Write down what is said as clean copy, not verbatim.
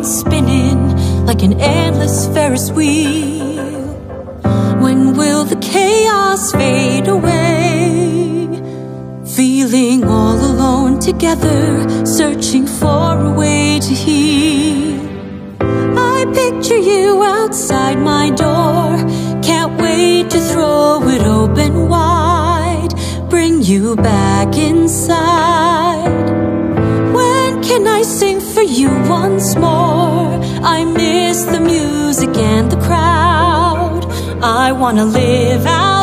mind spinning like an endless Ferris wheel. When will the chaos fade away? Feeling all alone together, searching for a way to heal. I picture you outside my door, can't wait to throw it open wide, bring you back inside. When can I sing for you once more? I miss the music and the crowd. I wanna live out